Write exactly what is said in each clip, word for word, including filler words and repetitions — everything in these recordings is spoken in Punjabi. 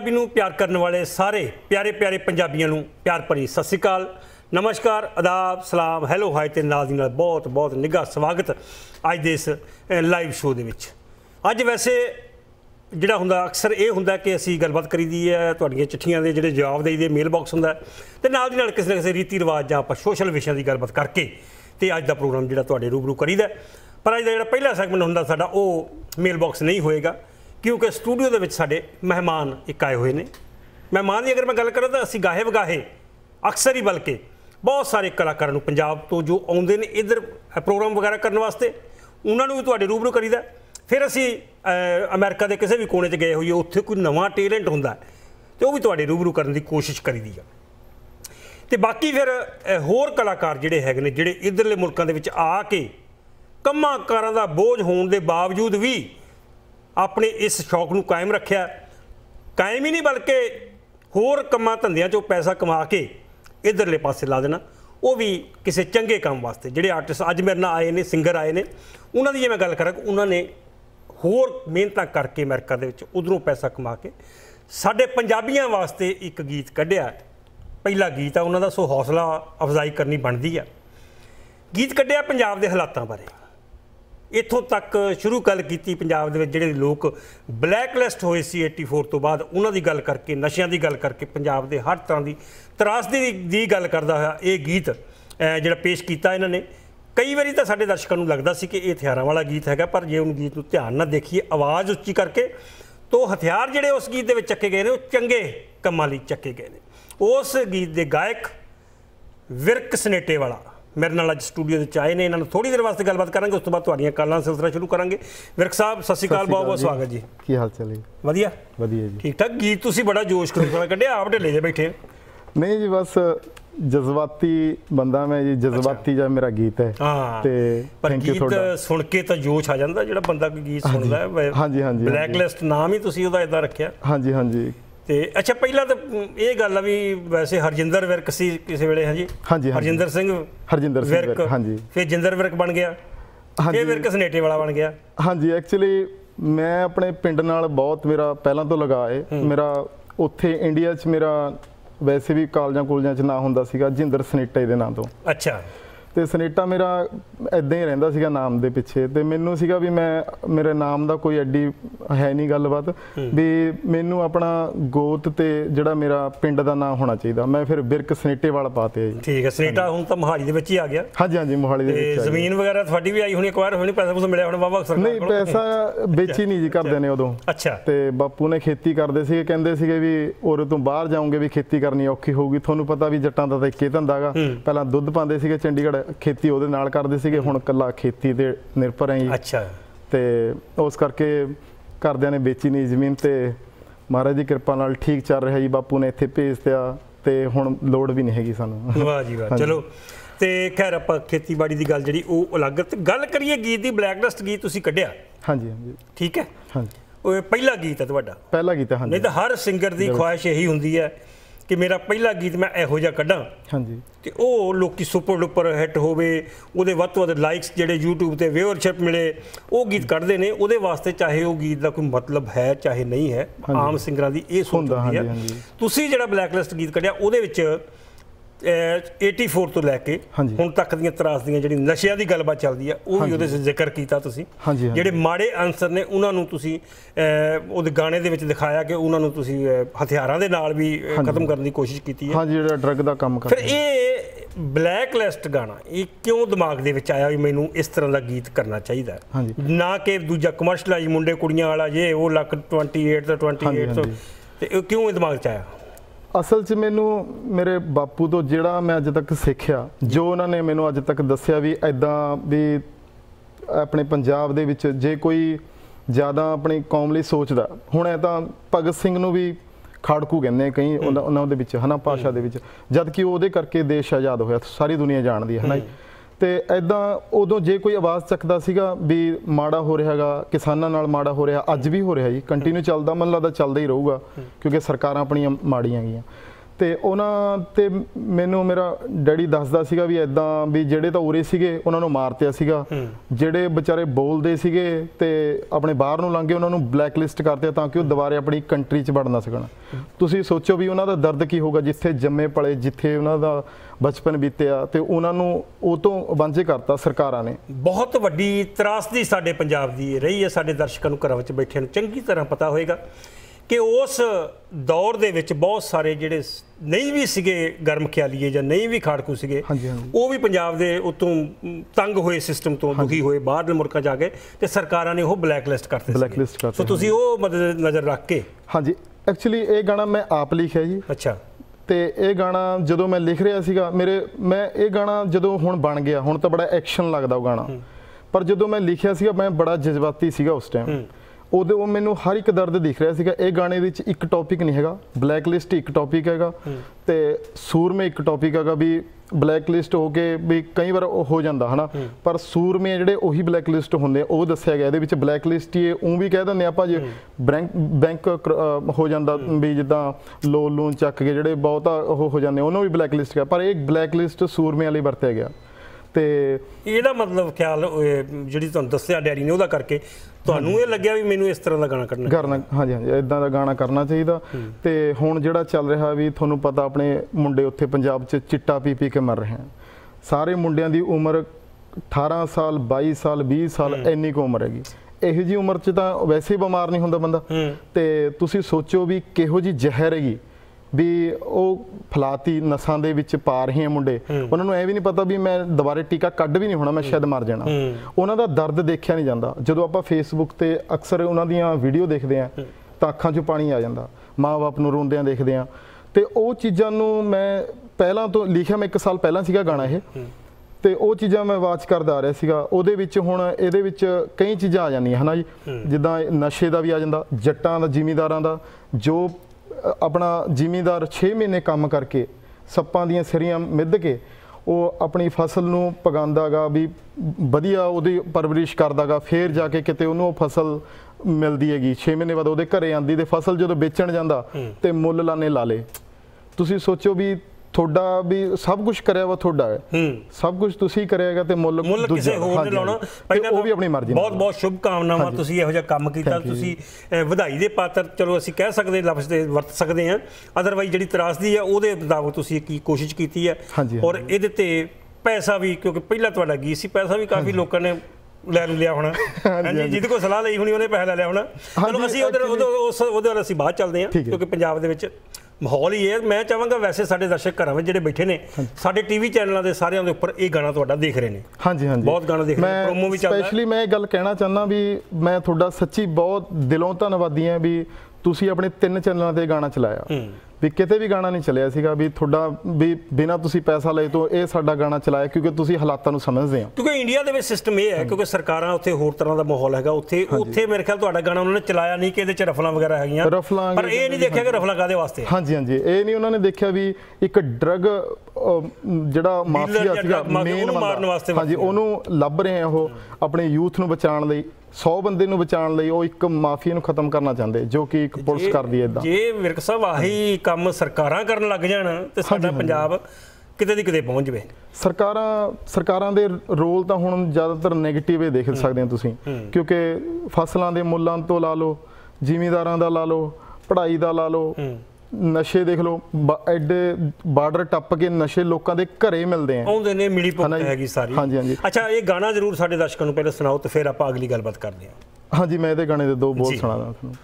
पंजाबी नूं प्यार करने वाले सारे प्यारे प्यारे पंजाबियों नूं प्यार भरी सत श्री अकाल, नमस्कार, आदाब, सलाम, हैलो, हाय ते नाल दी नाल बहुत बहुत निघा स्वागत अज दे इस लाइव शो दे विच। अज वैसे जिहड़ा हुंदा अक्सर ये हुंदा कि असीं गलबात करी दी है, तुहाडीआं चिट्ठियां दे जिहड़े जवाब देई दे मेल बॉक्स हुंदा ते नाल दी नाल किसी ना किसी रीति रिवाज जां आपां सोशल विषयां दी गलबात करके ते अज दा प्रोग्राम जिहड़ा तुहाडे रूबरू करीदा। पर अज दा जिहड़ा पहला सैगमेंट हुंदा साडा ओह मेल बॉक्स नहीं होएगा, क्योंकि स्टूडियो दे विच साडे मेहमान एक आए हुए ने। मेहमान की अगर मैं गल करा तो असीं गाहे वगाहे अक्सर ही बल्कि बहुत सारे कलाकारां नूं पंजाब तो जो आउंदे ने इधर प्रोग्राम वगैरह करने वास्ते उन्हां नूं भी तुहाडे रूबरू करीदा। फिर असीं अमेरिका के किसी भी कोने च गए होइए, उत्थे कोई नवां टेलेंट हुंदा तो वह भी तुहाडे रूबरू करने की कोशिश करीदी आ। ते बाकी फिर होर कलाकार जिहड़े हैगे ने जिहड़े इधरले मुल्कां दे विच आके कम्मां कारां दा बोझ होण दे बावजूद भी अपने इस शौक नूं कायम रखिया, कायम ही नहीं बल्कि होर कम्मां धंधियां चों पैसा कमा के इधरले पासे ला देना, वो भी किसी चंगे काम वास्ते। जिहड़े आर्टिस्ट अज मेरे नाल आए ने, सिंगर आए ने, उन्हां दी जे मैं गल करां उन्होंने होर मेहनतां करके अमेरिका दे विच उधरों पैसा कमा के साडे पंजाबियां वास्ते एक गीत कढिया। पहला गीत आ उन्हां दा, सो हौसला अफजाई करनी बनदी आ। गीत कढिया पंजाब दे हालातां बारे, इत्थों तक शुरू गल की पंजाब दे विच जिहड़े लोग ब्लैक लिस्ट होए सी एटी फोर तो बाद, उन्हां दी गल करके, नशियां दी गल करके, पंजाब दे हर तरह की त्रासदी दी गल करदा होया ये गीत जिहड़ा पेश कीता इन्हां ने। कई बारी तो साडे दर्शकों नूं लगदा सी कि ये हथियारां वाला गीत हैगा, पर जे उन गीत नूं ध्यान नाल देखीए आवाज़ उच्ची करके तो हथियार जिहड़े उस गीत दे विच चक्के गए ने वो चंगे कम्मां लई चक्के गए ने। उस गीत दे गायक विरक सनेटे वाला मेरे नाल अज स्टूडियो दे आए ने। इन्हां थोड़ी देर वास्ते गलबात करांगे, उस तो बाद तुहाडीआं कालां दा सिलसिला शुरू करांगे। विरक साहब सत श्री अकाल, बहुत बहुत स्वागत जी। की हाल चाल है? वधिया वधिया जी, ठीक ठाक। गीत तुसीं बड़ा जोश खरोश कढिया, आप ढिले जे बैठे? नहीं जी, बस जज्बाती बंदा मैं जी, जज्बाती जा मेरा गीत है। हाँ, ते पर गीत सुन के तो जोश आ जाता जिहड़ा बंदा कोई गीत सुनदा है। हाँ जी हाँ जी, ब्लैक लिस्ट नाम ही तुसीं ओहदा इदां रखिया। हाँ जी हाँ जी। ते अच्छा, पहला तो ये गल भी वैसे हरजिंदर विरक सी किसी वेले? हाँ जी हाँ जी, हरजिंदर सिंह हरजिंदर सिंह विरक, हाँ जी। फिर जिंदर विरक बन गया, फिर विरक सनेटे वाला बन गया। हाँ जी, एक्चुअली मैं अपने पिंड नाल बहुत मेरा पहला तो लगा है। मेरा उत्थे इंडिया च मेरा वैसे भी कालजां कूलजां च ना हुंदा सीगा जिंदर सनेटा दे नाम तो। अच्छा। ਤੇ ਸਨੇਟਾ ਮੇਰਾ ਇਦਾਂ ਹੀ ਰਹਿੰਦਾ ਸੀਗਾ ਨਾਮ ਦੇ ਪਿੱਛੇ। ਤੇ ਮੈਨੂੰ ਸੀਗਾ ਵੀ ਮੈਂ ਮੇਰੇ ਨਾਮ ਦਾ ਕੋਈ ਐਡੀ ਹੈ ਨਹੀਂ ਗੱਲਬਾਤ, ਵੀ ਮੈਨੂੰ ਆਪਣਾ ਗੋਤ ਤੇ ਜਿਹੜਾ ਮੇਰਾ ਪਿੰਡ ਦਾ ਨਾਮ ਹੋਣਾ ਚਾਹੀਦਾ। ਮੈਂ ਫਿਰ ਵਿਰਕ ਸਨੇਟੇ ਵਾਲਾ ਪਾਤੇ ਜੀ। ਠੀਕ ਹੈ, ਸਨੇਟਾ ਹੁਣ ਤਾਂ ਮੋਹਾਲੀ ਦੇ ਵਿੱਚ ਹੀ ਆ ਗਿਆ। ਹਾਂਜੀ ਹਾਂਜੀ, ਮੋਹਾਲੀ ਦੇ ਵਿੱਚ। ਜ਼ਮੀਨ ਵਗੈਰਾ ਤੁਹਾਡੀ ਵੀ ਆਈ ਹੋਣੀ, ਅਕਵਾਇਰ ਹੋਣੀ, ਪੈਸਾ ਪੂਸਾ ਮਿਲਿਆ ਹੋਣਾ ਵਾਵਾ ਸਰਕਾਰ ਕੋਲੋਂ? ਨਹੀਂ, ਪੈਸਾ ਵੇਚੀ ਨਹੀਂ ਜੀ ਕਰਦੇ ਨੇ ਉਦੋਂ। ਅੱਛਾ। ਤੇ ਬਾਪੂ ਨੇ ਖੇਤੀ ਕਰਦੇ ਸੀਗੇ, ਕਹਿੰਦੇ ਸੀਗੇ ਵੀ ਉਰੇ ਤੋਂ ਬਾਹਰ ਜਾਓਗੇ ਵੀ ਖੇਤੀ ਕਰਨੀ ਔਖੀ ਹੋਊਗੀ। ਤੁਹਾਨੂੰ ਪਤਾ ਵੀ ਜੱਟਾਂ ਦਾ ਤਾਂ ਇੱਕੇ ਧੰਦਾ ਗਾ, ਪਹਿਲਾਂ ਦੁੱਧ ਪਾਉਂਦੇ ਸੀਗੇ ਚੰਡੀਗੜ੍ਹ, खेती ਉਹਦੇ ਨਾਲ ਕਰਦੇ ਸੀਗੇ, ਹੁਣ ਕੱਲਾ ਖੇਤੀ ਤੇ ਨਿਰਭਰ ਹੈ ਜੀ। ਅੱਛਾ। ਤੇ ਉਸ ਕਰਕੇ ਘਰਦਿਆਂ ਨੇ ਵੇਚੀ ਨਹੀਂ ਜ਼ਮੀਨ, ਤੇ ਮਹਾਰਾਜ ਦੀ ਕਿਰਪਾ ਨਾਲ ਠੀਕ ਚੱਲ ਰਿਹਾ ਜੀ। ਬਾਪੂ ਨੇ ਇੱਥੇ ਭੇਜ ਦਿਆ ਤੇ ਹੁਣ ਲੋੜ ਵੀ ਨਹੀਂ ਹੈਗੀ ਸਾਨੂੰ। ਵਾਹ ਜੀ ਵਾਹ। ਚਲੋ, ਤੇ ਖੈਰ ਆਪਾਂ ਖੇਤੀਬਾੜੀ ਦੀ ਗੱਲ ਜਿਹੜੀ ਉਹ ਅਲੱਗ, ਤੇ ਗੱਲ ਕਰੀਏ ਗੀਤ ਦੀ। ਬਲੈਕ ਲਿਸਟ ਗੀਤ ਤੁਸੀਂ ਕੱਢਿਆ? ਹਾਂਜੀ ਹਾਂਜੀ, ਠੀਕ ਹੈ। ਹਾਂਜੀ, ਉਹ ਪਹਿਲਾ ਗੀਤ ਹੈ ਤੁਹਾਡਾ? ਪਹਿਲਾ ਗੀਤ ਹੈ। ਹਾਂਜੀ। नहीं तो हर सिंगर की ख्वाहिश यही होंगी है कि मेरा पहला गीत मैं इहो जिहा कड्ढां। हाँ जी। तो वह लोग सुपर डुपर हिट होवे, उहदे वध तो वध लाइक्स जिहड़े यूट्यूब ते व्यूअरशिप मिले, वो गीत कढ़दे ने। उहदे वास्ते चाहे वो गीत का कोई मतलब है चाहे नहीं है, आम सिंगरां दी ये सोच हुंदी है। तुसीं जिहड़ा ब्लैक लिस्ट गीत कढ़िया उहदे विच एटी फोर तो लैके हुण तक दीयां त्रासदियां जिहड़ी नशियां दी गलबात चलदी है वो भी उहदे च जिक्र कीता तुसीं। जिहड़े माड़े अंसर ने उन्हां नूं तुसीं उहदे गाने दे विच दिखाया कि उन्हां नूं तुसीं हथियारां दे नाल भी खत्म करने की कोशिश कीती है। हाँ जी, जिहड़ा ड्रग दा काम करदा। फिर ये ब्लैक लिस्ट गाना ये क्यों दिमाग दे विच आया भी मैनूं इस तरह दा गीत करना चाहिदा है, ना कि दूजा कमर्शलाइज मुंडे कुड़ियां वाला ये वो लक ट्वेंटी एट तो ट्वेंटी एट तो, ते क्यों ये दिमाग च आया? असल च मैनू मेरे बापू तो जिहड़ा मैं अज तक सिक्ख्या, जो उन्होंने मैनू अज तक दस्सिया भी इदां भी अपने पंजाब दे विच जे कोई ज़्यादा अपनी कौम लई सोचदा, हुण है तां भगत सिंह नूं भी खाड़कू कहने कई उन्होंने दे विच, है ना, भाषा दे विच, जबकि उहदे करके देश आज़ाद होया, सारी दुनिया जानदी है ना। तो इदा उदों जे कोई आवाज़ चकदा सीगा भी माड़ा हो रहा गा, किसानां नाल माड़ा हो रहा, अज भी हो रहा जी, कंटिन्यू चलदा, मन लगदा चलदा ही रहूगा, क्योंकि सरकारां अपणियां माड़ियां गईयां। ਤੇ ਉਹਨਾਂ ਤੇ ਮੈਨੂੰ ਮੇਰਾ ਡੈਡੀ ਦੱਸਦਾ ਸੀਗਾ ਵੀ ਇਦਾਂ ਵੀ ਜਿਹੜੇ ਤਾਂ ਉਰੇ ਸੀਗੇ ਉਹਨਾਂ ਨੂੰ ਮਾਰਤਿਆ ਸੀਗਾ, ਜਿਹੜੇ ਵਿਚਾਰੇ ਬੋਲਦੇ ਸੀਗੇ ਤੇ ਆਪਣੇ ਬਾਹਰ ਨੂੰ ਲੰਘੇ ਉਹਨਾਂ ਨੂੰ ਬਲੈਕ ਲਿਸਟ ਕਰਤਿਆ ਤਾਂ ਕਿ ਉਹ ਦੁਬਾਰੇ ਆਪਣੀ ਕੰਟਰੀ 'ਚ ਵੜ ਨਾ ਸਕਣ। ਤੁਸੀਂ ਸੋਚੋ ਵੀ ਉਹਨਾਂ ਦਾ ਦਰਦ ਕੀ ਹੋਊਗਾ, ਜਿੱਥੇ ਜੰਮੇ ਪਲੇ, ਜਿੱਥੇ ਉਹਨਾਂ ਦਾ ਬਚਪਨ ਬੀਤਿਆ ਤੇ ਉਹਨਾਂ ਨੂੰ ਉਹ ਤੋਂ ਵਾਂਝੇ ਕਰਤਾ ਸਰਕਾਰਾਂ ਨੇ। ਬਹੁਤ ਵੱਡੀ ਤਰਾਸਦੀ ਸਾਡੇ ਪੰਜਾਬ ਦੀ ਰਹੀ ਹੈ। ਸਾਡੇ ਦਰਸ਼ਕਾਂ ਨੂੰ ਘਰਾਂ ਵਿੱਚ ਬੈਠਿਆਂ ਨੂੰ ਚੰਗੀ ਤਰ੍ਹਾਂ ਪਤਾ ਹੋਏਗਾ ਕਿ ਉਸ ਦੌਰ ਦੇ ਵਿੱਚ ਬਹੁਤ ਸਾਰੇ ਜਿਹੜੇ ਨਹੀਂ ਵੀ ਸੀਗੇ ਗਰਮ ਖਿਆਲੀਏ ਜਾਂ ਨਹੀਂ ਵੀ ਖਾੜਕੂ ਸੀਗੇ, ਉਹ ਵੀ ਪੰਜਾਬ ਦੇ ਉਤੋਂ ਤੰਗ ਹੋਏ ਸਿਸਟਮ ਤੋਂ ਦੁਖੀ ਹੋਏ ਬਾਹਰਲੇ ਮੁਲਕਾਂ ਜਾ ਕੇ ਤੇ ਸਰਕਾਰਾਂ ਨੇ ਉਹ ਬਲੈਕ ਲਿਸਟ ਕਰਤੇ ਸੀ। ਸੋ ਤੁਸੀਂ ਉਹ ਮੱਦੇ ਨਜ਼ਰ ਰੱਖ ਕੇ। ਹਾਂਜੀ, ਐਕਚੁਅਲੀ ਇਹ ਗਾਣਾ ਮੈਂ ਆਪ ਲਿਖਿਆ ਜੀ। ਅੱਛਾ। ਤੇ ਇਹ ਗਾਣਾ ਜਦੋਂ ਮੈਂ ਲਿਖ ਰਿਹਾ ਸੀਗਾ ਮੇਰੇ ਮੈਂ ਇਹ ਗਾਣਾ ਜਦੋਂ ਹੁਣ ਬਣ ਗਿਆ, ਹੁਣ ਤਾਂ ਬੜਾ ਐਕਸ਼ਨ ਲੱਗਦਾ ਉਹ ਗਾਣਾ, ਪਰ ਜਦੋਂ ਮੈਂ ਲਿਖਿਆ ਸੀਗਾ ਮੈਂ ਬੜਾ ਜਜ਼ਬਾਤੀ ਸੀਗਾ ਉਸ ਟਾਈਮ। ਉਹਦੇ ਉਹ ਮੈਨੂੰ ਹਰ ਇੱਕ ਦਰਦ ਦਿਖ ਰਿਹਾ ਸੀਗਾ। ਇਹ ਗਾਣੇ ਵਿੱਚ ਇੱਕ ਟੌਪਿਕ ਨਹੀਂ ਹੈਗਾ, ਬਲੈਕ ਲਿਸਟ ਇੱਕ ਟੌਪਿਕ ਹੈਗਾ ਤੇ ਸੂਰਮੇ ਇੱਕ ਟੌਪਿਕ ਹੈਗਾ। ਵੀ ਬਲੈਕ ਲਿਸਟ ਹੋ ਕੇ ਵੀ ਕਈ ਵਾਰ ਹੋ ਜਾਂਦਾ ਹਨਾ, ਪਰ ਸੂਰਮੇ ਜਿਹੜੇ ਉਹੀ ਬਲੈਕ ਲਿਸਟ ਹੁੰਦੇ ਉਹ ਦੱਸਿਆ ਗਿਆ। ਇਹਦੇ ਵਿੱਚ ਬਲੈਕ ਲਿਸਟ ਹੀ ਉਹ ਵੀ ਕਹਿ ਦਿੰਦੇ ਆਪਾਂ, ਜੇ ਬੈਂਕ ਬੈਂਕ ਹੋ ਜਾਂਦਾ ਵੀ ਜਿੱਦਾਂ ਲੋਨ ਲੋਨ ਚੱਕ ਕੇ ਜਿਹੜੇ ਬਹੁਤਾ ਉਹ ਹੋ ਜਾਂਦੇ ਉਹਨੂੰ ਵੀ ਬਲੈਕ ਲਿਸਟ ਕਰ, ਪਰ ਇਹ ਬਲੈਕ ਲਿਸਟ ਸੂਰਮੇ ਵਾਲੀ ਵਰਤਿਆ ਗਿਆ। ਤੇ ਇਹਦਾ ਮਤਲਬ ਖਿਆਲ ਜਿਹੜੀ ਤੁਹਾਨੂੰ ਦੱਸਿਆ ਡੈਡੀ ਨੇ ਉਹਦਾ ਕਰਕੇ ਤੁਹਾਨੂੰ ਇਹ ਲੱਗਿਆ ਵੀ ਮੈਨੂੰ ਇਸ ਤਰ੍ਹਾਂ ਦਾ ਗਾਣਾ ਕਰਨਾ ਕਰਨਾ ਹਾਂਜੀ ਹਾਂਜੀ ਇਦਾਂ ਦਾ ਗਾਣਾ ਕਰਨਾ ਚਾਹੀਦਾ। ਤੇ ਹੁਣ ਜਿਹੜਾ ਚੱਲ ਰਿਹਾ ਵੀ ਤੁਹਾਨੂੰ ਪਤਾ ਆਪਣੇ ਮੁੰਡੇ ਉੱਥੇ ਪੰਜਾਬ 'ਚ ਚਿੱਟਾ ਪੀ ਪੀ ਕੇ ਮਰ ਰਹੇ ਹਨ। ਸਾਰੇ ਮੁੰਡਿਆਂ ਦੀ ਉਮਰ ਅਠਾਰਾਂ ਸਾਲ ਬਾਈ ਸਾਲ ਵੀਹ ਸਾਲ ਇੰਨੀ ਕੁ ਉਮਰ ਹੈਗੀ। ਇਹੋ ਜਿਹੀ ਉਮਰ 'ਚ ਤਾਂ ਵੈਸੇ ਹੀ ਬਿਮਾਰ ਨਹੀਂ ਹੁੰਦਾ ਬੰਦਾ। ਤੇ ਤੁਸੀਂ ਸੋਚੋ ਵੀ ਕਿਹੋ ਜਿਹੀ ਜ਼ਹਿਰ ਹੈਗੀ ਵੀ ਉਹ ਫਲਾਤੀ ਨਸਾਂ ਦੇ ਵਿੱਚ ਪਾ ਰਹੇ ਆ ਮੁੰਡੇ। ਉਹਨਾਂ ਨੂੰ ਐ ਵੀ ਨਹੀਂ ਪਤਾ ਵੀ ਮੈਂ ਦੁਬਾਰੇ ਟੀਕਾ ਕੱਢ ਵੀ ਨਹੀਂ ਹੋਣਾ, ਮੈਂ ਸ਼ਾਇਦ ਮਰ ਜਾਣਾ। ਉਹਨਾਂ ਦਾ ਦਰਦ ਦੇਖਿਆ ਨਹੀਂ ਜਾਂਦਾ। ਜਦੋਂ ਆਪਾਂ ਫੇਸਬੁੱਕ ਤੇ ਅਕਸਰ ਉਹਨਾਂ ਦੀਆਂ ਵੀਡੀਓ ਦੇਖਦੇ ਆ ਤਾਂ ਅੱਖਾਂ 'ਚੋਂ ਪਾਣੀ ਆ ਜਾਂਦਾ, ਮਾਂ-ਬਾਪ ਨੂੰ ਰੋਂਦਿਆਂ ਦੇਖਦੇ ਆ। ਤੇ ਉਹ ਚੀਜ਼ਾਂ ਨੂੰ ਮੈਂ ਪਹਿਲਾਂ ਤੋਂ ਲਿਖਿਆ, ਮੈਂ ਇੱਕ ਸਾਲ ਪਹਿਲਾਂ ਸੀਗਾ ਗਾਣਾ ਇਹ, ਤੇ ਉਹ ਚੀਜ਼ਾਂ ਮੈਂ ਵਾਚ ਕਰਦਾ ਆ ਰਿਹਾ ਸੀਗਾ। ਉਹਦੇ ਵਿੱਚ ਹੁਣ ਇਹਦੇ ਵਿੱਚ ਕਈ ਚੀਜ਼ਾਂ ਆ ਜਾਂਦੀਆਂ ਹਨਾ ਜੀ, ਜਿੱਦਾਂ ਨਸ਼ੇ ਦਾ ਵੀ ਆ ਜਾਂਦਾ, ਜੱਟਾਂ ਦਾ, ਜ਼ਿਮੀਂਦਾਰਾਂ ਦਾ, ਜੋ ਆਪਣਾ ਜ਼ਿਮੀਂਦਾਰ ਛੇ ਮਹੀਨੇ ਕੰਮ ਕਰਕੇ ਸੱਪਾਂ ਦੀਆਂ ਸਿਰੀਆਂ ਮਿੱਧ ਕੇ ਉਹ ਆਪਣੀ ਫਸਲ ਨੂੰ ਪਗਾਉਂਦਾ ਗਾ, ਵੀ ਵਧੀਆ ਉਹਦੀ ਪਰਵਰਿਸ਼ ਕਰਦਾ ਗਾ, ਫਿਰ ਜਾ ਕੇ ਕਿਤੇ ਉਹਨੂੰ ਉਹ ਫਸਲ ਮਿਲਦੀ ਹੈਗੀ। ਛੇ ਮਹੀਨੇ ਬਾਅਦ ਉਹਦੇ ਘਰੇ ਆਂਦੀ ਤੇ ਫਸਲ ਜਦੋਂ ਵੇਚਣ ਜਾਂਦਾ ਤੇ ਮੁੱਲ ਲਾਣੇ ਲਾ ਲੇ। ਤੁਸੀਂ ਸੋਚੋ ਵੀ ਤੁਹਾਡਾ ਵੀ ਸਭ ਕੁਝ ਕਰਿਆ ਵਾ ਤੁਹਾਡਾ ਹੈ, ਸਭ ਕੁਝ ਤੁਸੀਂ ਕਰਿਆਗਾ ਤੇ ਮੁੱਲ ਕਿਸੇ ਹੋਰ ਨੇ ਲਾਉਣਾ। ਉਹ ਵੀ ਆਪਣੀ ਮਰਜ਼ੀ। ਬਹੁਤ ਬਹੁਤ ਸ਼ੁਭ ਕਾਮਨਾਵਾਂ, ਤੁਸੀਂ ਇਹੋ ਜਿਹਾ ਕੰਮ ਕੀਤਾ, ਤੁਸੀਂ ਵਧਾਈ ਦੇ ਪਾਤਰ ਚਲੋ ਅਸੀਂ ਕਹਿ ਸਕਦੇ, ਲਫ਼ਜ਼ ਤੇ ਵਰਤ ਸਕਦੇ ਹਾਂ। ਅਦਰਵਾਈਜ਼ ਜਿਹੜੀ ਤਰਾਸਦੀ ਹੈ ਉਹਦੇ ਮੁਤਾਬਕ ਤੁਸੀਂ ਕੀ ਕੋਸ਼ਿਸ਼ ਕੀਤੀ ਹੈ, ਔਰ ਇਹਦੇ ਤੇ ਪੈਸਾ ਵੀ, ਕਿਉਂਕਿ ਪਹਿਲਾਂ ਤੁਹਾਡਾ ਗੀਤ ਸੀ, ਪੈਸਾ ਵੀ ਕਾਫੀ ਲੋਕਾਂ ਨੇ ਲੈ ਲਿਆ ਹੋਣਾ। ਹਾਂਜੀ, ਜਿਹਦੇ ਕੋਲ ਸਲਾਹ ਲਈ ਹੋਣੀ ਉਹਨੇ ਪੈਸਾ ਲੈ ਲਿਆ ਹੋਣਾ। ਚਲੋ ਅਸੀਂ ਉਹਦੇ ਉਹਦੇ ਵੱਲ ਅਸੀਂ ਬਾਅਦ ਚੱਲਦੇ ਹਾਂ, ਕਿਉਂਕਿ ਪੰਜਾਬ ਦੇ ਵਿੱਚ ਮਾਹੌਲ ਹੀ ਹੈ। ਮੈਂ ਚਾਹਾਂਗਾ ਵੈਸੇ ਸਾਡੇ ਦਰਸ਼ਕ ਘਰਾਂ ਵਿੱਚ ਜਿਹੜੇ ਬੈਠੇ ਨੇ ਸਾਡੇ ਟੀਵੀ ਚੈਨਲਾਂ ਦੇ ਸਾਰਿਆਂ ਦੇ ਉੱਪਰ ਇਹ ਗਾਣਾ ਤੁਹਾਡਾ ਦੇਖ ਰਹੇ ਨੇ। ਹਾਂਜੀ ਹਾਂਜੀ, ਬਹੁਤ ਗਾਣਾ ਦੇਖ ਰਹੇ ਨੇ, ਪ੍ਰੋਮੋ ਵੀ ਚੱਲਦਾ। ਸਪੈਸ਼ਲੀ ਮੈਂ ਇਹ ਗੱਲ ਕਹਿਣਾ ਚਾਹੁੰਦਾ ਵੀ ਮੈਂ ਤੁਹਾਡਾ ਸੱਚੀ ਬਹੁਤ ਦਿਲੋਂ ਧੰਨਵਾਦੀ ਹਾਂ ਵੀ ਤੁਸੀਂ ਆਪਣੇ ਤਿੰਨ ਚੈਨਲਾਂ ਤੇ ਗਾਣਾ ਚਲਾਇਆ। ਵੀ ਕਿਤੇ ਵੀ ਗਾਣਾ ਨਹੀਂ ਚੱਲਿਆ ਸੀਗਾ ਵੀ ਤੁਹਾਡਾ ਵੀ ਬਿਨਾਂ ਤੁਸੀਂ ਪੈਸਾ ਲਏ ਤੋਂ ਇਹ ਸਾਡਾ ਗਾਣਾ ਚਲਾਇਆ, ਕਿਉਂਕਿ ਤੁਸੀਂ ਹਾਲਾਤਾਂ ਨੂੰ ਸਮਝਦੇ ਹੋ। ਕਿਉਂਕਿ ਇੰਡੀਆ ਦੇ ਵਿੱਚ ਸਿਸਟਮ ਇਹ ਹੈ, ਕਿਉਂਕਿ ਸਰਕਾਰਾਂ ਉੱਥੇ ਹੋਰ ਤਰ੍ਹਾਂ ਦਾ ਮਾਹੌਲ ਹੈਗਾ। ਉੱਥੇ ਉੱਥੇ ਮੇਰੇ ਖਿਆਲ ਤੁਹਾਡਾ ਗਾਣਾ ਉਹਨਾਂ ਨੇ ਚਲਾਇਆ ਨਹੀਂ ਕਿ ਇਹਦੇ 'ਚ ਰਫਲਾਂ ਵਗੈਰਾ ਹੈਗੀਆਂ, ਪਰ ਇਹ ਨਹੀਂ ਦੇਖਿਆ ਕਿ ਰਫਲਾਂ ਕਾਹਦੇ ਵਾਸਤੇ। ਹਾਂਜੀ ਹਾਂਜੀ, ਇਹ ਨਹੀਂ ਉਹਨਾਂ ਨੇ ਦੇਖਿਆ ਵੀ ਇੱਕ ਡਰਗ ਜਿਹੜਾ ਮਾਫੀਆ ਸੀਗਾ ਮੇਨ ਬੰਦਾ, ਹਾਂਜੀ, ਉਹਨੂੰ ਲੱਭ ਰਹੇ ਆ ਉਹ ਆਪਣੇ ਯੂਥ ਨੂੰ ਬਚਾਉਣ ਲਈ, ਸੌ ਬੰਦੇ ਨੂੰ ਬਚਾਉਣ ਲਈ ਉਹ ਇੱਕ ਮਾਫੀਆ ਨੂੰ ਖਤਮ ਕਰਨਾ ਚਾਹੁੰਦੇ, ਜੋ ਕਿ ਇੱਕ ਪੁਲਿਸ ਕਰਦੀ ਹੈ। ਇਦਾਂ ਜੇ ਵਿਰਕ ਸਾਹਿਬ ਆਹੀ ਕੰਮ ਸਰਕਾਰਾਂ ਕਰਨ ਲੱਗ ਜਾਣ ਤੇ ਸਾਡਾ ਪੰਜਾਬ ਕਿਤੇ ਦੀ ਕਿਤੇ ਪਹੁੰਚ ਜਾਵੇ। ਸਰਕਾਰਾਂ ਸਰਕਾਰਾਂ ਦੇ ਰੋਲ ਤਾਂ ਹੁਣ ਜ਼ਿਆਦਾਤਰ ਨੈਗੇਟਿਵ ਹੀ ਦੇਖ ਸਕਦੇ ਹੋ ਤੁਸੀਂ, ਕਿਉਂਕਿ ਫਸਲਾਂ ਦੇ ਮੁੱਲਾਂ ਤੋਂ ਲਾ ਲਓ, ਜ਼ਿਮੀਂਦਾਰਾਂ ਦਾ ਲਾ ਲਓ, ਪੜ੍ਹਾਈ ਦਾ ਲਾ ਲਓ, ਨਸ਼ੇ ਦੇਖ ਲਓ, ਐਡੇ ਬਾਰਡਰ ਟੱਪ ਕੇ ਨਸ਼ੇ ਲੋਕਾਂ ਦੇ ਘਰੇ ਮਿਲਦੇ ਆ, ਆਉਂਦੇ ਨੇ, ਮਿਲੀ ਭੁਗਤ ਹੈਗੀ ਸਾਰੀ। ਹਾਂਜੀ ਹਾਂਜੀ। ਅੱਛਾ, ਇਹ ਗਾਣਾ ਜ਼ਰੂਰ ਸਾਡੇ ਦਰਸ਼ਕਾਂ ਨੂੰ ਪਹਿਲਾਂ ਸੁਣਾਓ ਤੇ ਫਿਰ ਆਪਾਂ ਅਗਲੀ ਗੱਲਬਾਤ ਕਰਦੇ ਹਾਂ। ਹਾਂਜੀ, ਮੈਂ ਇਹਦੇ ਗਾਣੇ ਦੇ ਦੋ ਬੋਲ ਸੁਣਾਦਾ ਤੁਹਾਨੂੰ।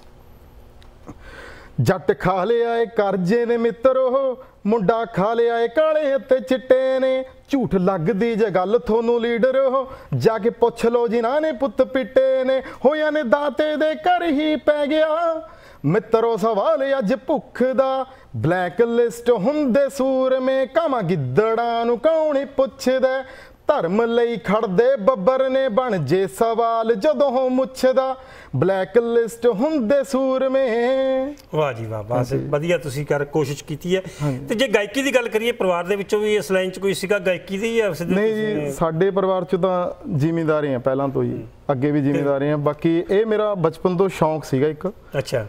ਜੱਟ ਖਾ ਲਿਆ ਏ ਕਰਜ਼ੇ ਨੇ ਮਿੱਤਰੋ, ਮੁੰਡਾ ਖਾ ਲਿਆ ਏ ਕਾਲੇ ਅਤੇ ਚਿੱਟੇ ਨੇ, ਝੂਠ ਲੱਗਦੀ ਜੇ ਗੱਲ ਤੁਹਾਨੂੰ ਲੀਡਰ ਹੋ, ਜਾ ਕੇ ਪੁੱਛ ਲੋ ਜਿਨ੍ਹਾਂ ਨੇ ਪੁੱਤ ਪਿੱਟੇ ਨੇ, ਹੋਇਆ ਨੇ ਦਾਤੇ ਦੇ ਘਰ ਹੀ ਪੈ ਗਿਆ ਮਿੱਤਰੋ ਸਵਾਲ ਅੱਜ ਭੁੱਖ ਦਾ, ਬਲੈਕ ਲਿਸਟ ਹੁੰਦੇ ਸੂਰਮੇ, ਕਾਵਾਂ ਗਿੱਦੜਾਂ ਨੂੰ ਕੌਣ ਪੁੱਛਦਾ, ਧਰਮ ਲਈ ਖੜਦੇ ਬੱਬਰ ਨੇ, ਬਣ ਜੇ ਸਵਾਲ ਜਦੋਂ ਮੁੱਛਦਾ, ਬਲੈਕ ਲਿਸਟ ਹੁੰਦੇ ਸੂਰਮੇ। ਵਾਹ ਜੀ ਵਾਹ, ਬਸ ਵਧੀਆ ਤੁਸੀਂ ਕਰ ਕੋਸ਼ਿਸ਼ ਕੀਤੀ ਹੈ। ਤੇ ਜੇ ਗਾਇਕੀ ਦੀ ਗੱਲ ਕਰੀਏ, ਪਰਿਵਾਰ ਦੇ ਵਿੱਚੋਂ ਵੀ ਇਸ ਲਾਈਨ 'ਚ ਕੋਈ ਸੀਗਾ ਗਾਇਕੀ ਦੀ? ਨਹੀਂ ਜੀ, ਸਾਡੇ ਪਰਿਵਾਰ 'ਚ ਤਾਂ ਜ਼ਿਮੀਂਦਾਰੀ ਆ ਪਹਿਲਾਂ ਤੋਂ ਹੀ, ਅੱਗੇ ਵੀ ਜ਼ਿਮੀਂਦਾਰੀ ਆ। ਬਾਕੀ ਇਹ ਮੇਰਾ ਬਚਪਨ ਤੋਂ ਸ਼ੌਂਕ ਸੀਗਾ ਇੱਕ। ਅੱਛਾ।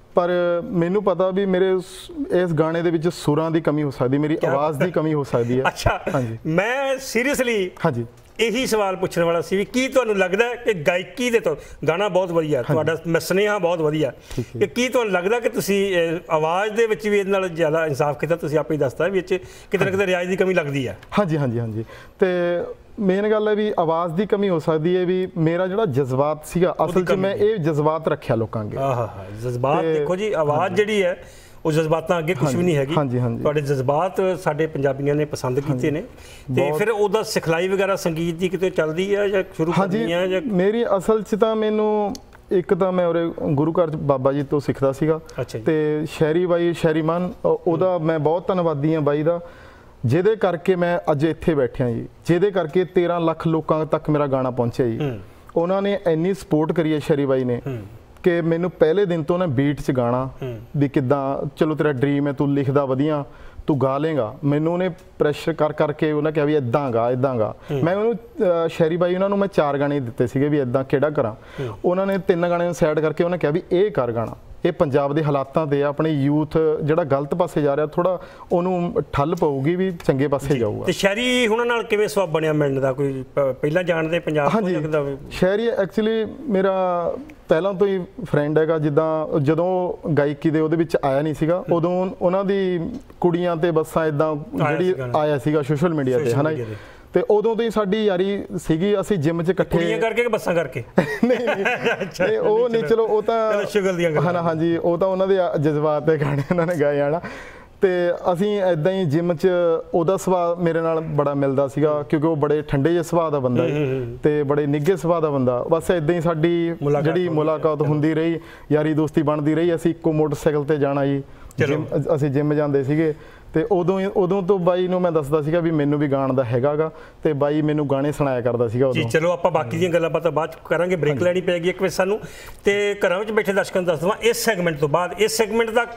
ਪਰ ਮੈਨੂੰ ਪਤਾ ਵੀ ਮੇਰੇ ਇਸ ਗਾਣੇ ਦੇ ਵਿੱਚ ਸੁਰਾਂ ਦੀ ਕਮੀ ਹੋ ਸਕਦੀ, ਮੇਰੀ ਆਵਾਜ਼ ਦੀ ਕਮੀ ਹੋ ਸਕਦੀ ਹੈ। ਅੱਛਾ, ਮੈਂ ਸੀਰੀਅਸਲੀ ਹਾਂਜੀ ਇਹੀ ਸਵਾਲ ਪੁੱਛਣ ਵਾਲਾ ਸੀ ਵੀ ਕੀ ਤੁਹਾਨੂੰ ਲੱਗਦਾ ਕਿ ਗਾਇਕੀ ਦੇ ਤੋਂ ਗਾਣਾ ਬਹੁਤ ਵਧੀਆ, ਤੁਹਾਡਾ ਮੈਂ ਸੁਨੇਹਾ ਬਹੁਤ ਵਧੀਆ, ਕਿ ਕੀ ਤੁਹਾਨੂੰ ਲੱਗਦਾ ਕਿ ਤੁਸੀਂ ਆਵਾਜ਼ ਦੇ ਵਿੱਚ ਵੀ ਇਹਦੇ ਨਾਲ ਜ਼ਿਆਦਾ ਇਨਸਾਫ ਕੀਤਾ? ਤੁਸੀਂ ਆਪੇ ਹੀ ਦੱਸਦਾ ਵੀ ਵਿੱਚ ਕਿਤੇ ਨਾ ਕਿਤੇ ਰਿਆਜ਼ ਦੀ ਕਮੀ ਲੱਗਦੀ ਹੈ। ਹਾਂਜੀ ਹਾਂਜੀ ਹਾਂਜੀ ਤੇ ਮੇਨ ਗੱਲ ਹੈ ਵੀ ਆਵਾਜ਼ ਦੀ ਕਮੀ ਹੋ ਸਕਦੀ ਹੈ, ਵੀ ਮੇਰਾ ਜਿਹੜਾ ਜਜ਼ਬਾਤ ਸੀਗਾ ਅਸਲ 'ਚ ਮੈਂ ਇਹ ਜਜ਼ਬਾਤ ਰੱਖਿਆ ਲੋਕਾਂ ਅੱਗੇ। ਆਹ ਹਾ ਜਜ਼ਬਾਤ ਦੇਖੋ ਜੀ, ਆਵਾਜ਼ ਜਿਹੜੀ ਹੈ ਉਹ ਜਜ਼ਬਾਤਾਂ ਅੱਗੇ ਕੁਝ ਵੀ ਨਹੀਂ ਹੈਗੀ। ਤੁਹਾਡੇ ਜਜ਼ਬਾਤ ਸਾਡੇ ਪੰਜਾਬੀਆਂ ਨੇ ਪਸੰਦ ਕੀਤੇ ਨੇ, ਤੇ ਫਿਰ ਉਹਦਾ ਸਿਖਲਾਈ ਵਗੈਰਾ ਸੰਗੀਤ ਦੀ ਕਿਤੇ ਚੱਲਦੀ ਹੈ ਜਾਂ ਸ਼ੁਰੂ ਕਰਨੀ ਹੈ ਜਾਂ? ਮੇਰੀ ਅਸਲ 'ਚ ਤਾਂ ਮੈਨੂੰ ਇੱਕ ਤਾਂ ਮੈਂ ਉਰੇ ਗੁਰੂ ਘਰ ਬਾਬਾ ਜੀ ਤੋਂ ਸਿੱਖਦਾ ਸੀਗਾ, ਤੇ ਸ਼ਹਿਰੀ ਬਾਈ ਸ਼ਹਿਰੀ ਮਨ ਉਹਦਾ ਮੈਂ ਬਹੁਤ ਧੰਨਵਾਦੀ ਹਾਂ ਬਾਈ ਦਾ, ਜਿਹਦੇ ਕਰਕੇ ਮੈਂ ਅੱਜ ਇੱਥੇ ਬੈਠਿਆ ਜੀ, ਜਿਹਦੇ ਕਰਕੇ ਤੇਰਾਂ ਲੱਖ ਲੋਕਾਂ ਤੱਕ ਮੇਰਾ ਗਾਣਾ ਪਹੁੰਚਿਆ ਜੀ। ਉਹਨਾਂ ਨੇ ਇੰਨੀ ਸਪੋਰਟ ਕਰੀ ਹੈ ਸ਼ਹਿਰੀ ਬਾਈ ਨੇ ਕਿ ਮੈਨੂੰ ਪਹਿਲੇ ਦਿਨ ਤੋਂ ਨਾ ਬੀਟ 'ਚ ਗਾਣਾ ਵੀ ਕਿੱਦਾਂ, ਚਲੋ ਤੇਰਾ ਡ੍ਰੀਮ ਹੈ, ਤੂੰ ਲਿਖਦਾ ਵਧੀਆ, ਤੂੰ ਗਾ ਲੇਗਾ, ਮੈਨੂੰ ਉਹਨੇ ਪ੍ਰੈਸ਼ਰ ਕਰ ਕਰਕੇ ਉਹਨਾਂ ਕਿਹਾ ਵੀ ਇੱਦਾਂ ਗਾ ਇੱਦਾਂ ਗਾ। ਮੈਂ ਉਹਨੂੰ ਸ਼ਹਿਰੀ ਬਾਈ ਉਹਨਾਂ ਨੂੰ ਮੈਂ ਚਾਰ ਗਾਣੇ ਦਿੱਤੇ ਸੀਗੇ ਵੀ ਇੱਦਾਂ ਕਿਹੜਾ ਕਰਾਂ, ਉਹਨਾਂ ਨੇ ਤਿੰਨ ਗਾਣੇ ਨੂੰ ਸਾਈਡ ਕਰਕੇ ਉਹਨਾਂ ਕਿਹਾ ਵੀ ਇਹ ਕਰ ਗਾਣਾ, ਇਹ ਪੰਜਾਬ ਦੇ ਹਾਲਾਤਾਂ ਤੇ ਆਪਣੇ ਯੂਥ ਜਿਹੜਾ ਗਲਤ ਪਾਸੇ ਜਾ ਰਿਹਾ ਥੋੜਾ ਉਹਨੂੰ ਠੱਲ ਪਊਗੀ ਵੀ ਚੰਗੇ ਪਾਸੇ ਜਾਊਗਾ। ਤੇ ਸ਼ਹਿਰੀ ਹੁਣਾਂ ਨਾਲ ਕਿਵੇਂ ਸਵਾਬ ਬਣਿਆ ਮਿਲਣ ਦਾ? ਕੋਈ ਪਹਿਲਾਂ ਜਾਣਦੇ ਪੰਜਾਬ ਤੋਂ? ਹਾਂਜੀ, ਸ਼ਹਿਰੀ ਐਕਚੁਅਲੀ ਮੇਰਾ ਪਹਿਲਾਂ ਤੋਂ ਹੀ ਫਰੈਂਡ ਹੈਗਾ, ਜਿੱਦਾਂ ਜਦੋਂ ਗਾਇਕੀ ਦੇ ਉਹਦੇ ਵਿੱਚ ਆਇਆ ਨਹੀਂ ਸੀਗਾ ਉਦੋਂ ਉਹਨਾਂ ਦੀ ਕੁੜੀਆਂ ਤੇ ਬੱਸਾਂ ਇਦਾਂ ਜਿਹੜੀ ਆਇਆ ਸੀਗਾ ਸੋਸ਼ਲ ਮੀਡੀਆ ਤੇ, ਹਨਾ, ਤੇ ਉਦੋਂ ਤੋਂ ਹੀ ਸਾਡੀ ਯਾਰੀ ਸੀਗੀ। ਅਸੀਂ ਜਿਮ 'ਚ ਇਕੱਠੇ ਕੁੜੀਆਂ ਕਰਕੇ ਕਿ ਬੱਸਾਂ ਕਰਕੇ? ਨਹੀਂ ਨਹੀਂ ਉਹ ਨਹੀਂ, ਚਲੋ ਉਹ ਤਾਂ ਸ਼ੁਗਲ ਦੀਆਂ ਗੱਲਾਂ, ਹਾਂ ਹਾਂਜੀ, ਉਹ ਤਾਂ ਉਹਨਾਂ ਦੇ ਜਜ਼ਬਾਤ ਤੇ ਗਾਣੇ ਉਹਨਾਂ ਨੇ ਗਾਏ ਆਣਾ। ਤੇ ਅਸੀਂ ਇਦਾਂ ਹੀ ਜਿਮ 'ਚ ਉਹਦਾ ਸੁਭਾਅ ਮੇਰੇ ਨਾਲ ਬੜਾ ਮਿਲਦਾ ਸੀਗਾ, ਕਿਉਂਕਿ ਉਹ ਬੜੇ ਠੰਡੇ ਜਿਹੇ ਸੁਭਾਅ ਦਾ ਬੰਦਾ ਹੈ ਤੇ ਬੜੇ ਨਿੱਘੇ ਸੁਭਾਅ ਦਾ ਬੰਦਾ। ਬਸ ਇਦਾਂ ਹੀ ਸਾਡੀ ਜਿਹੜੀ ਮੁਲਾਕਾਤ ਹੁੰਦੀ ਰਹੀ, ਯਾਰੀ ਦੋਸਤੀ ਬਣਦੀ ਰਹੀ। ਅਸੀਂ ਇੱਕੋ ਮੋਟਰਸਾਈਕਲ ਤੇ ਜਾਣਾ ਜੀ, ਅਸੀਂ ਜਿਮ ਜਾਂਦੇ ਸੀਗੇ, ਤੇ ਉਦੋਂ ਉਦੋਂ ਤੋਂ ਬਾਈ ਨੂੰ ਮੈਂ ਦੱਸਦਾ ਸੀਗਾ ਵੀ ਮੈਨੂੰ ਵੀ ਗਾਣ ਦਾ ਹੈਗਾਗਾ, ਤੇ ਬਾਈ ਮੈਨੂੰ ਗਾਣੇ ਸੁਣਾਇਆ ਕਰਦਾ ਸੀਗਾ ਉਦੋਂ। ਜੀ ਚਲੋ ਆਪਾਂ ਬਾਕੀ ਦੀਆਂ ਗੱਲਾਂ ਬਾਤਾਂ ਬਾਅਦ ਕਰਾਂਗੇ, ਬ੍ਰੇਕ ਲੈਣੀ ਪੈਗੀ ਇੱਕ ਵਜੇ ਸਾਨੂੰ। ਤੇ ਘਰਾਂ ਵਿੱਚ ਬੈਠੇ ਦਰਸ਼ਕਾਂ ਨੂੰ ਦੱਸ ਦਵਾਂ, ਇਸ ਸੈਗਮੈਂਟ ਤੋਂ ਬਾਅਦ ਇਸ ਸੈਗਮੈਂਟ ਤੱਕ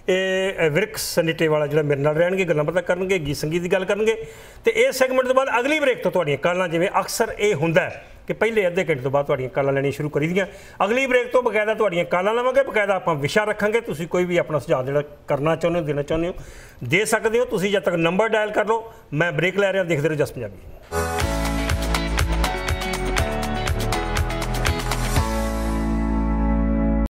ਇਹ ਵਿਰਕ ਸਨੀਟੇ ਵਾਲਾ ਜਿਹੜਾ ਮੇਰੇ ਨਾਲ ਰਹਿਣਗੇ, ਗੱਲਾਂ ਬਾਤਾਂ ਕਰਨਗੇ, ਗੀਤ ਸੰਗੀਤ ਦੀ ਗੱਲ ਕਰਨਗੇ। ਤੇ ਇਸ ਸੈਗਮੈਂਟ ਤੋਂ ਬਾਅਦ ਅਗਲੀ ਬ੍ਰੇਕ ਤੋਂ ਤੁਹਾਡੀਆਂ ਕਾਲਾਂ, ਜਿਵੇਂ ਅਕਸਰ ਇਹ ਹੁੰਦਾ ਕਿ ਪਹਿਲੇ ਅੱਧੇ ਘੰਟੇ ਤੋਂ ਬਾਅਦ ਤੁਹਾਡੀਆਂ ਕਾਲਾਂ ਲੈਣੀਆਂ ਸ਼ੁਰੂ ਕਰੀ ਦੀਆਂ, ਅਗਲੀ ਬ੍ਰੇਕ ਤੋਂ ਬਕਾਇਦਾ ਤੁਹਾਡੀਆਂ ਕਾਲਾਂ ਲਵਾਂਗੇ, ਬਕਾਇਦਾ ਆਪਾਂ ਵਿਸ਼ਾ ਰੱਖਾਂਗੇ। ਤੁਸੀਂ ਕੋਈ ਵੀ ਆਪਣਾ ਸੁਝਾਅ ਜਿਹੜਾ ਕਰਨਾ ਚਾਹੁੰਦੇ ਹੋ, ਦੇਣਾ ਚਾਹੁੰਦੇ ਹੋ, ਦੇ ਸਕਦੇ ਹੋ। ਤੁਸੀਂ ਜਦ ਤੱਕ ਨੰਬਰ ਡਾਇਲ ਕਰ ਲਓ, ਮੈਂ ਬ੍ਰੇਕ ਲੈ ਰਿਹਾ, ਦੇਖਦੇ ਰਹੋ ਜਸ ਪੰਜਾਬੀ।